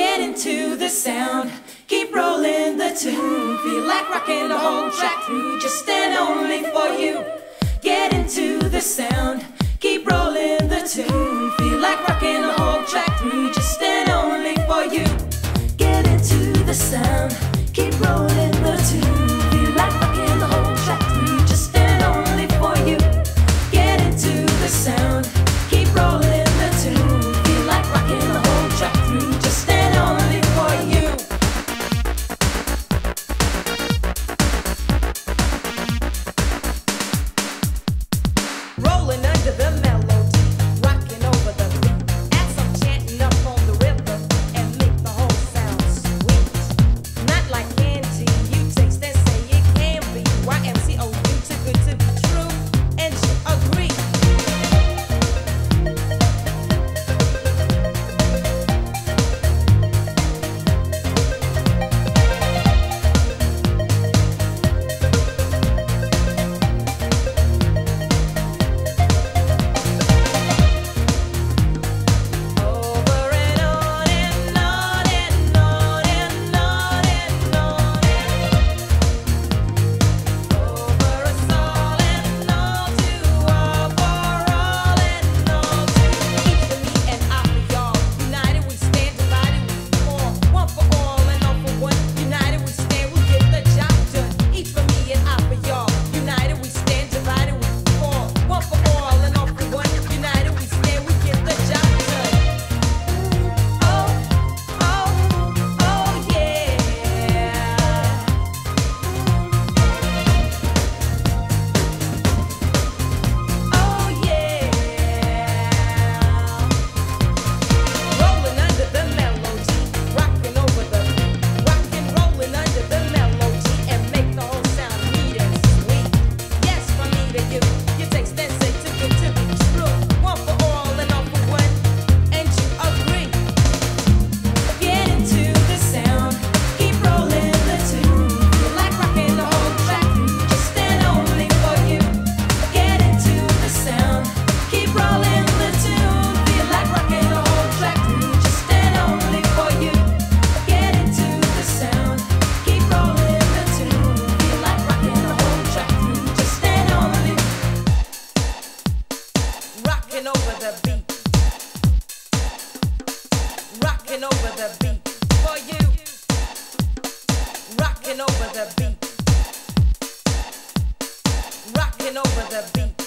Get into the sound, keep rolling the tune. Feel like rocking the whole track through, just and only for you. Get into the sound, keep rolling the tune. Feel like rocking the whole track through, just and only for you. Get into the sound, keep rolling the tune. Feel like rocking the whole track through, just and only for you. Get into the sound, keep rolling the tune. Feel like rocking the whole track through, just and only for you. Rolling under the melody, rocking over the beat. As I'm chanting up on the rhythm and make the whole sound sweet. Not like candy, you taste and say it can be. YMCO, you too good to be true, and you agree. Over and on and on and on and on and on over us all and all to all, for all and all to each for me and I for y'all. United we stand, divided we fall. One for all and all for one. United we stand, we get the job done. Each for me and I for y'all. United we stand, divided we fall. One for all and all for one. United we stand, we get the job done. Oh, oh, oh yeah. Oh yeah. Rolling under the melody, rocking over the beat, rocking, rolling under the melody, and make the whole sound neat and sweet. Yes, from me to you, you taste and say too good to be true. One for all and all for one, and you agree. Get into the sound, keep rolling the tune. Feel like rocking the whole track through, just and only for you. Get into the sound, keep rolling the tune. Feel like rocking the whole track through, just and only for you. Get into the sound, keep rolling the tune. Feel like rocking the whole track through, just and only. Rocking over the beat, rocking over the beat for you. Rocking over the beat, rocking over the beat.